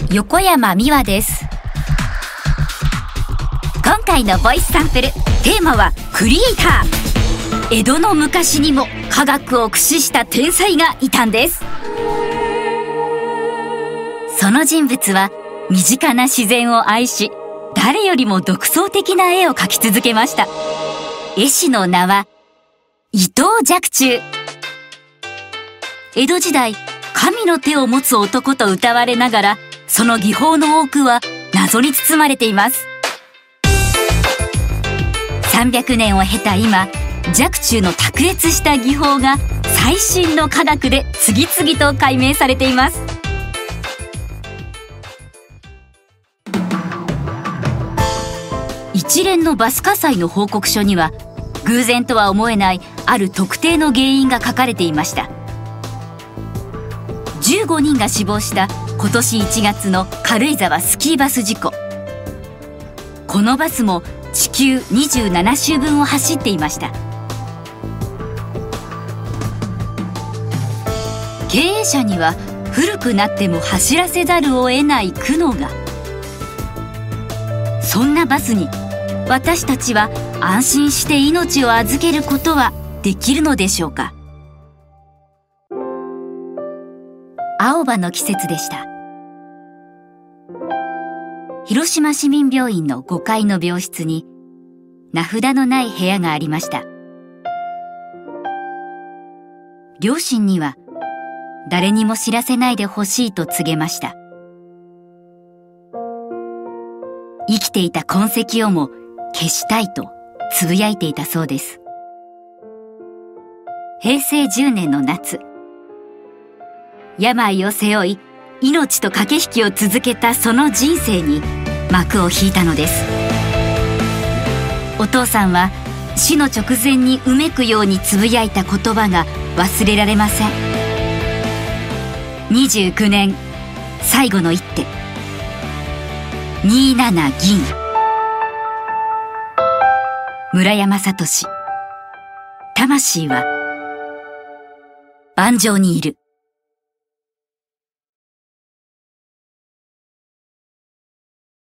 横山美和です。今回のボイスサンプル、テーマはクリエイター。江戸の昔にも科学を駆使した天才がいたんです。その人物は身近な自然を愛し、誰よりも独創的な絵を描き続けました。絵師の名は伊藤若冲。江戸時代、神の手を持つ男と謳われながら、その技法の多くは謎に包まれています。300年を経た今、若冲の卓越した技法が最新の科学で次々と解明されています。一連のバス火災の報告書には、偶然とは思えないある特定の原因が書かれていました。15人が死亡した今年1月の軽井沢スキーバス事故。このバスも地球27周分を走っていました。経営者には古くなっても走らせざるを得ない苦悩が。そんなバスに私たちは安心して命を預けることはできるのでしょうか。青葉の季節でした。広島市民病院の5階の病室に名札のない部屋がありました。両親には誰にも知らせないでほしいと告げました。生きていた痕跡をも消したいとつぶやいていたそうです。平成10年の夏、病を背負い命と駆け引きを続けたその人生に幕を引いたのです。お父さんは死の直前にうめくようにつぶやいた言葉が忘れられません。29年最後の一手、27銀。村山聡。魂は盤上にいる。